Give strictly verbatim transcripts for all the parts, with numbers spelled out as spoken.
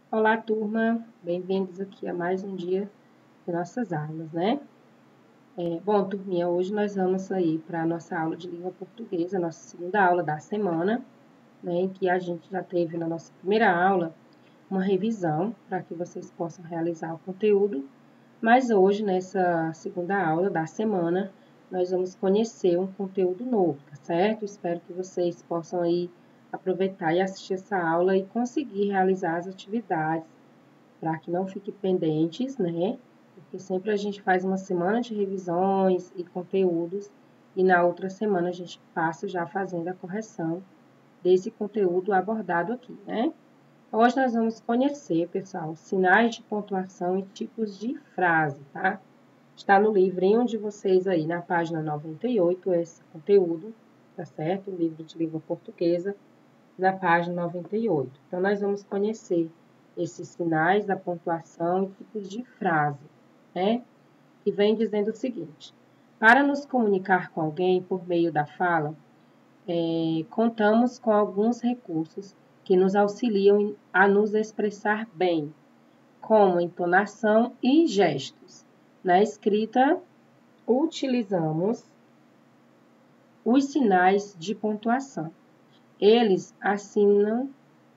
Olá, turma! Bem-vindos aqui a mais um dia de nossas aulas, né? É, bom, turminha, hoje nós vamos aí para a nossa aula de língua portuguesa, nossa segunda aula da semana, né? Em que a gente já teve na nossa primeira aula uma revisão para que vocês possam realizar o conteúdo, mas hoje, nessa segunda aula da semana, nós vamos conhecer um conteúdo novo, tá certo? Espero que vocês possam aí aproveitar e assistir essa aula e conseguir realizar as atividades para que não fique pendentes, né? Porque sempre a gente faz uma semana de revisões e conteúdos e na outra semana a gente passa já fazendo a correção desse conteúdo abordado aqui, né? Hoje nós vamos conhecer, pessoal, sinais de pontuação e tipos de frase, tá? Está no livrinho de vocês aí, na página noventa e oito, esse conteúdo, tá certo? O livro de língua portuguesa, na página noventa e oito. Então, nós vamos conhecer esses sinais da pontuação e tipos de frase, né? Que vem dizendo o seguinte: para nos comunicar com alguém por meio da fala, é, contamos com alguns recursos que nos auxiliam a nos expressar bem, como entonação e gestos. Na escrita, utilizamos os sinais de pontuação. Eles assinam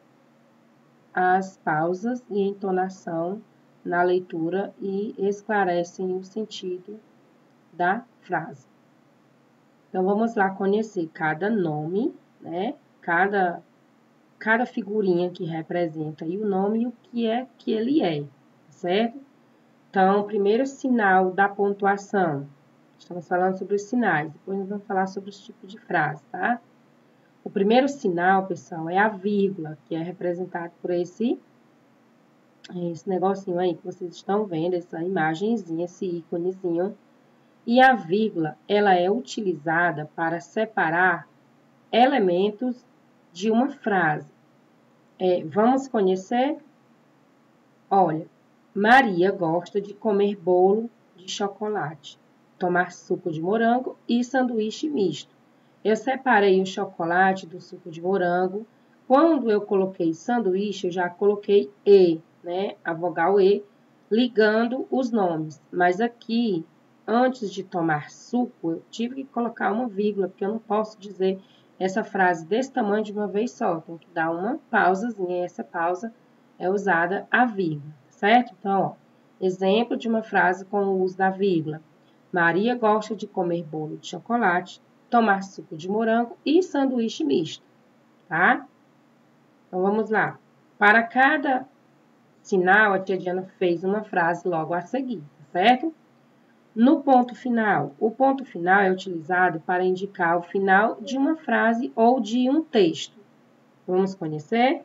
as pausas e entonação na leitura e esclarecem o sentido da frase. Então, vamos lá conhecer cada nome, né? Cada, cada figurinha que representa aí o nome e o que é que ele é, certo? Então, o primeiro sinal da pontuação. Estamos falando sobre os sinais, depois nós vamos falar sobre os tipos de frase, tá? O primeiro sinal, pessoal, é a vírgula, que é representado por esse esse negocinho aí que vocês estão vendo, essa imagenzinha, esse íconezinho. E a vírgula, ela é utilizada para separar elementos de uma frase. É, vamos conhecer? Olha, Maria gosta de comer bolo de chocolate, tomar suco de morango e sanduíche misto. Eu separei o chocolate do suco de morango. Quando eu coloquei sanduíche, eu já coloquei E, né? A vogal E, ligando os nomes. Mas aqui, antes de tomar suco, eu tive que colocar uma vírgula, porque eu não posso dizer essa frase desse tamanho de uma vez só. Tem que dar uma pausazinha, e essa pausa é usada a vírgula, certo? Então, ó, exemplo de uma frase com o uso da vírgula. Maria gosta de comer bolo de chocolate, tomar suco de morango e sanduíche misto, tá? Então, vamos lá. Para cada sinal, a tia Diana fez uma frase logo a seguir, tá certo? No ponto final. O ponto final é utilizado para indicar o final de uma frase ou de um texto. Vamos conhecer?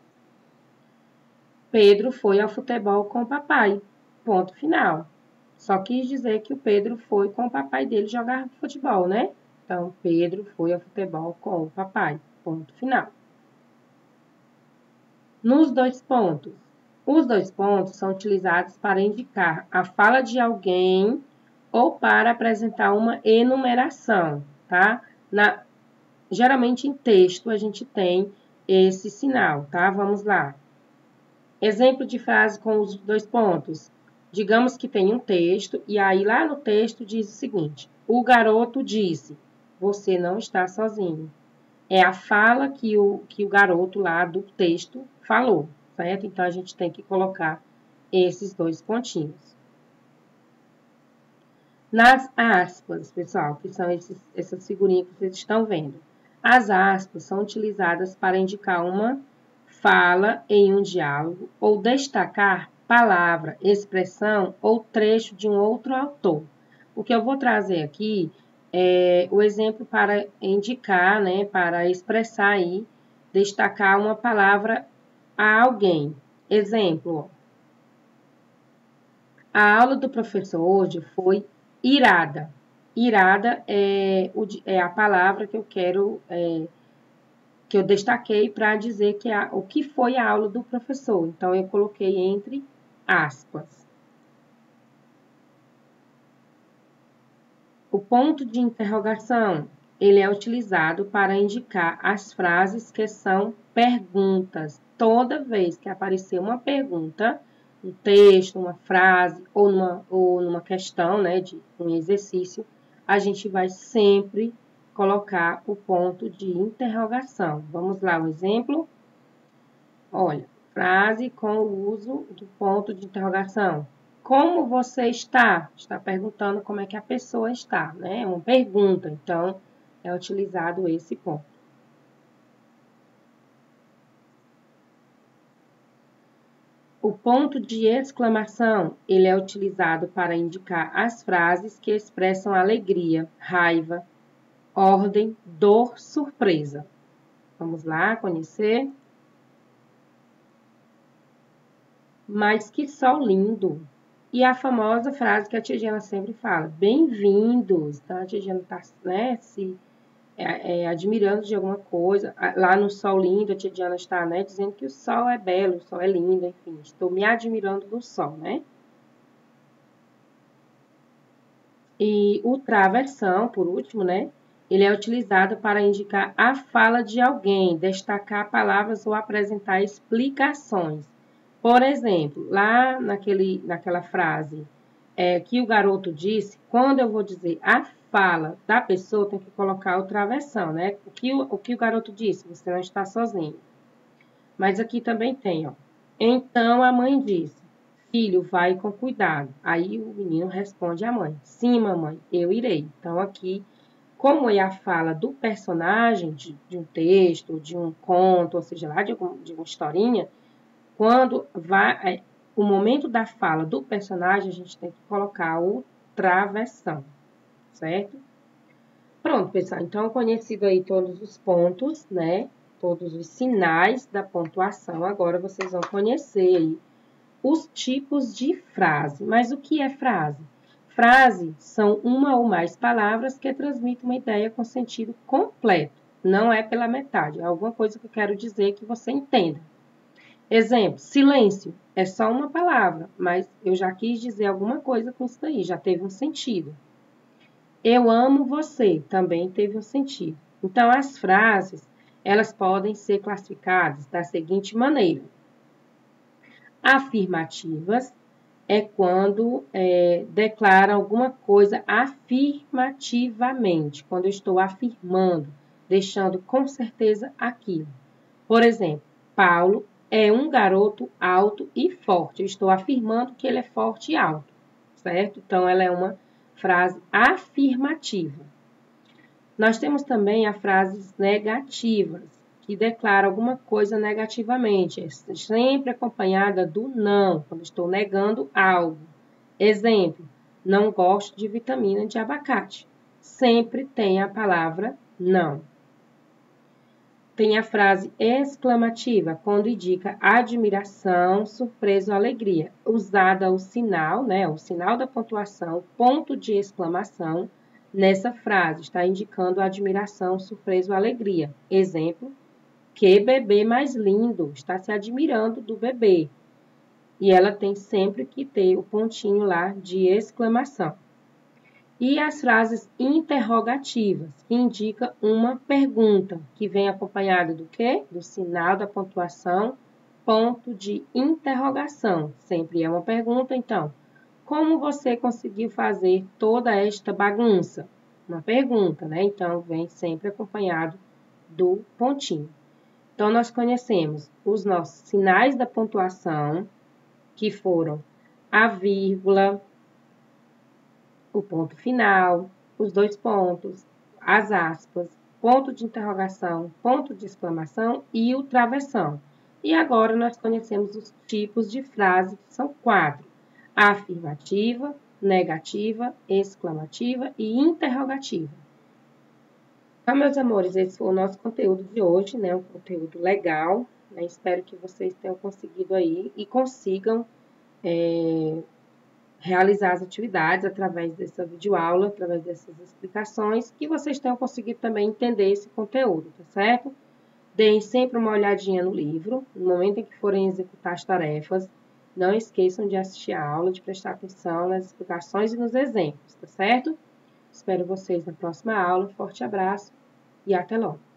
Pedro foi ao futebol com o papai. Ponto final. Só quis dizer que o Pedro foi com o papai dele jogar futebol, né? Então, Pedro foi ao futebol com o papai. Ponto final. Nos dois pontos. Os dois pontos são utilizados para indicar a fala de alguém ou para apresentar uma enumeração, tá? Na, geralmente em texto a gente tem esse sinal, tá? Vamos lá. Exemplo de frase com os dois pontos. Digamos que tem um texto e aí lá no texto diz o seguinte: o garoto disse, você não está sozinho. É a fala que o, que o garoto lá do texto falou, certo? Então, a gente tem que colocar esses dois pontinhos. Nas aspas, pessoal, que são esses, essas figurinhas que vocês estão vendo. As aspas são utilizadas para indicar uma fala em um diálogo ou destacar palavra, expressão ou trecho de um outro autor. O que eu vou trazer aqui é o exemplo para indicar, né, para expressar aí, destacar uma palavra a alguém. Exemplo, a aula do professor hoje foi irada. Irada é, o, é a palavra que eu quero é, que eu destaquei para dizer que a, o que foi a aula do professor. Então, eu coloquei entre aspas. O ponto de interrogação, ele é utilizado para indicar as frases que são perguntas. toda vez que aparecer uma pergunta, um texto, uma frase ou numa, ou numa questão, né, de um exercício, a gente vai sempre colocar o ponto de interrogação. Vamos lá, um exemplo? Olha, frase com o uso do ponto de interrogação. Como você está? Está perguntando como é que a pessoa está, né? É uma pergunta, então é utilizado esse ponto. O ponto de exclamação, ele é utilizado para indicar as frases que expressam alegria, raiva, ordem, dor, surpresa. Vamos lá conhecer? Mas que sol lindo! E a famosa frase que a tia Diana sempre fala, bem-vindos. Então, a tia Diana está, né, se é, é, admirando de alguma coisa. Lá no sol lindo, a tia Diana está, né, dizendo que o sol é belo, o sol é lindo, enfim. Estou me admirando do sol, né? E o traversão, por último, né? Ele é utilizado para indicar a fala de alguém, destacar palavras ou apresentar explicações. Por exemplo, lá naquele, naquela frase é, que o garoto disse, quando eu vou dizer a fala da pessoa, tem que colocar o travessão, né? O que o, o que o garoto disse, você não está sozinho. Mas aqui também tem, ó. Então a mãe disse, filho, vai com cuidado. Aí o menino responde à mãe, sim, mamãe, eu irei. Então aqui, como é a fala do personagem de, de um texto, de um conto, ou seja, lá de, algum, de uma historinha, quando vai, é, o momento da fala do personagem, a gente tem que colocar o travessão, certo? Pronto, pessoal. Então, conhecido aí todos os pontos, né? Todos os sinais da pontuação. Agora, vocês vão conhecer aí os tipos de frase. Mas o que é frase? Frase são uma ou mais palavras que transmitem uma ideia com sentido completo. Não é pela metade. É alguma coisa que eu quero dizer que você entenda. Exemplo, silêncio é só uma palavra, mas eu já quis dizer alguma coisa com isso daí, já teve um sentido. Eu amo você, também teve um sentido. Então, as frases, elas podem ser classificadas da seguinte maneira. Afirmativas é quando é, declara alguma coisa afirmativamente, quando eu estou afirmando, deixando com certeza aquilo. Por exemplo, Paulo é um garoto alto e forte. Eu estou afirmando que ele é forte e alto, certo? Então, ela é uma frase afirmativa. Nós temos também as frases negativas, que declaram alguma coisa negativamente, é sempre acompanhada do não, quando estou negando algo. Exemplo, não gosto de vitamina de abacate. Sempre tem a palavra não. Tem a frase exclamativa, quando indica admiração, surpresa ou alegria. Usada o sinal, né, o sinal da pontuação, ponto de exclamação, nessa frase. Está indicando admiração, surpresa ou alegria. Exemplo, que bebê mais lindo. Está se admirando do bebê. E ela tem sempre que ter o pontinho lá de exclamação. E as frases interrogativas, que indicam uma pergunta, que vem acompanhada do quê? Do sinal da pontuação, ponto de interrogação. Sempre é uma pergunta, então. Como você conseguiu fazer toda esta bagunça? Uma pergunta, né? Então, vem sempre acompanhado do pontinho. Então, nós conhecemos os nossos sinais da pontuação, que foram a vírgula, o ponto final, os dois pontos, as aspas, ponto de interrogação, ponto de exclamação e o travessão. E agora nós conhecemos os tipos de frase, que são quatro: afirmativa, negativa, exclamativa e interrogativa. Então, meus amores, esse foi o nosso conteúdo de hoje, né? Um conteúdo legal, né? Espero que vocês tenham conseguido aí e consigam é, realizar as atividades através dessa videoaula, através dessas explicações, que vocês tenham conseguido também entender esse conteúdo, tá certo? Deem sempre uma olhadinha no livro, no momento em que forem executar as tarefas. Não esqueçam de assistir a aula, de prestar atenção nas explicações e nos exemplos, tá certo? Espero vocês na próxima aula. Forte abraço e até logo!